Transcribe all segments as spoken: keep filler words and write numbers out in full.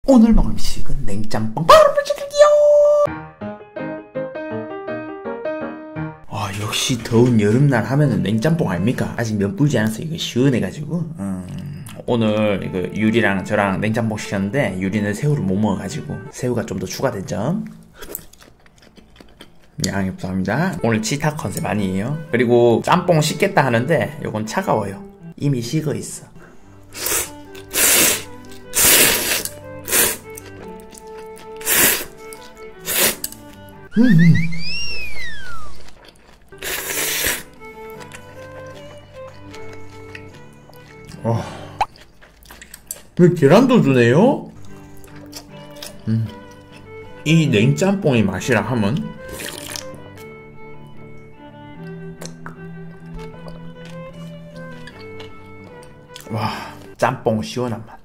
오늘 먹을 음식은 냉짬뽕 바로 보여드릴게요. 아 역시 더운 여름날 하면은 냉짬뽕 아닙니까? 아직 면 불지 않아서 이거 시원해가지고 음, 오늘 이거 유리랑 저랑 냉짬뽕 시켰는데 유리는 새우를 못 먹어가지고 새우가 좀 더 추가된 점 양해 부탁합니다. 오늘 치타 컨셉 아니에요. 그리고 짬뽕 식겠다 하는데 요건 차가워요. 이미 식어 있어. 음. 어. 왜 계란도 주네요? 음. 이 냉짬뽕의 맛이라 하면 와, 짬뽕 시원한 맛.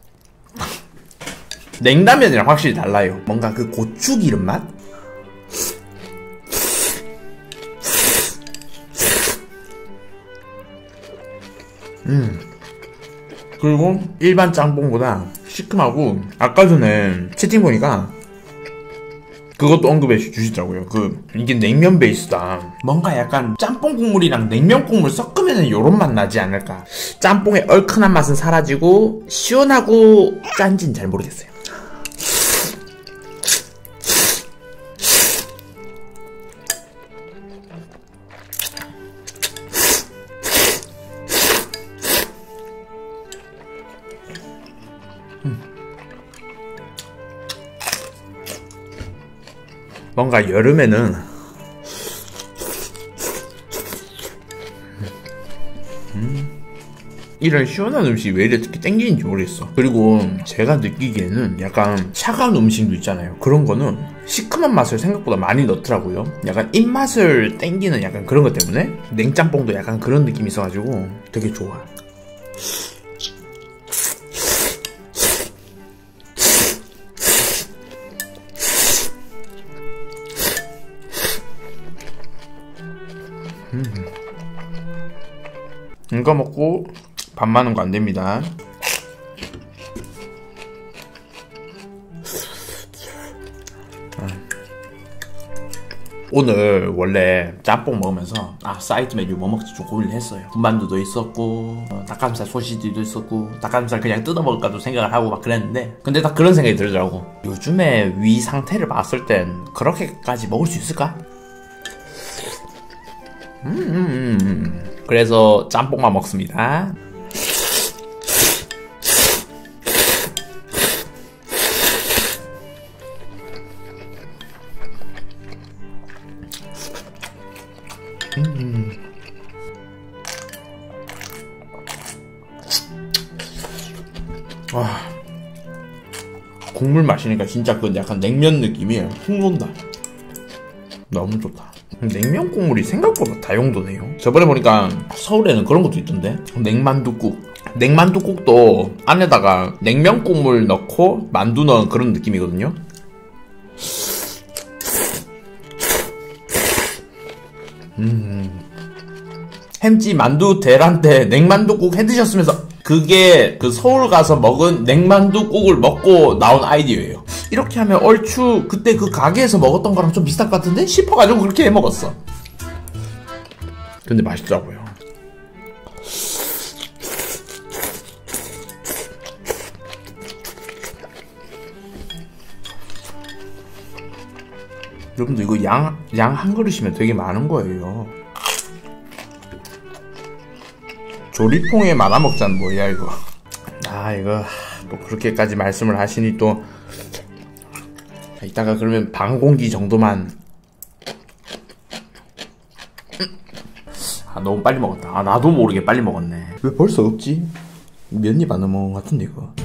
냉라면이랑 확실히 달라요. 뭔가 그 고추기름 맛? 음. 그리고 일반 짬뽕보다 시큼하고 아까 전에 채팅 보니까 그것도 언급해 주시더라고요. 그 이게 냉면 베이스다. 뭔가 약간 짬뽕 국물이랑 냉면 국물 섞으면 요런 맛 나지 않을까. 짬뽕의 얼큰한 맛은 사라지고 시원하고 짠진 잘 모르겠어요. 음. 뭔가 여름에는 음. 이런 시원한 음식이 왜 이렇게 땡기는지 모르겠어. 그리고 제가 느끼기에는 약간 차가운 음식도 있잖아요. 그런 거는 시큼한 맛을 생각보다 많이 넣더라고요. 약간 입맛을 땡기는 약간 그런 것 때문에 냉짬뽕도 약간 그런 느낌이 있어가지고 되게 좋아. 음. 이거 먹고 밥 많은 거 안 됩니다. 오늘 원래 짬뽕 먹으면서 아 사이드 메뉴 뭐 먹지 좀 고민을 했어요. 군만두도 있었고 어, 닭가슴살 소시지도 있었고 닭가슴살 그냥 뜯어 먹을까도 생각을 하고 막 그랬는데 근데 딱 그런 생각이 들더라고. 요즘에 위 상태를 봤을 땐 그렇게까지 먹을 수 있을까? 음, 음, 음. 그래서 짬뽕만 먹습니다. 음. 와, 국물 마시니까 진짜 그 약간 냉면 느낌이 훅 논다. 너무 좋다. 냉면 국물이 생각보다 다용도네요. 저번에 보니까 서울에는 그런 것도 있던데 냉만두국. 냉만두국도 안에다가 냉면 국물 넣고 만두 넣은 그런 느낌이거든요. 음. 햄찌 만두 대란 때 냉만두국 해드셨으면서 그게 그 서울 가서 먹은 냉만두국을 먹고 나온 아이디어예요. 이렇게 하면 얼추 그때 그 가게에서 먹었던 거랑 좀 비슷할 것 같은데? 싶어가지고 그렇게 해먹었어. 근데 맛있더라고요. 여러분들 이거 양, 양 한 그릇이면 되게 많은 거예요. 조리통에 말아먹자는 뭐야 이거. 아 이거 또 그렇게까지 말씀을 하시니 또 이따가 그러면 반 공기 정도만. 아 너무 빨리 먹었다. 아 나도 모르게 빨리 먹었네. 왜 벌써 없지? 몇 입 안 넘어온 것 같은데 이거.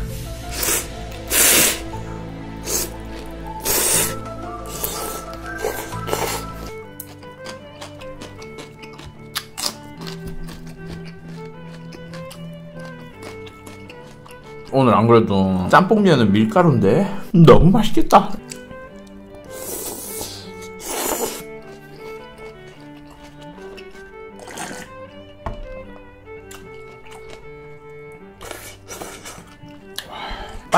오늘 안 그래도 짬뽕면은 밀가루인데 너무 맛있겠다.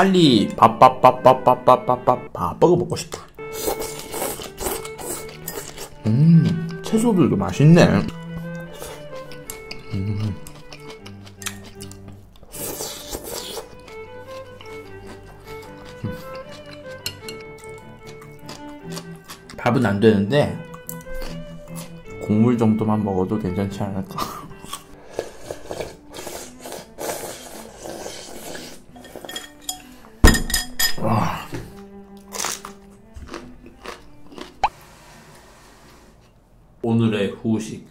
빨리 밥, 밥, 밥, 밥, 밥, 밥, 밥, 밥, 밥, 버거 먹고 싶다. 음, 채소들도 맛있네. 음. 밥은 안 되는데 국물 정도만 먹어도 괜찮지 않을까? 와. 오늘의 후식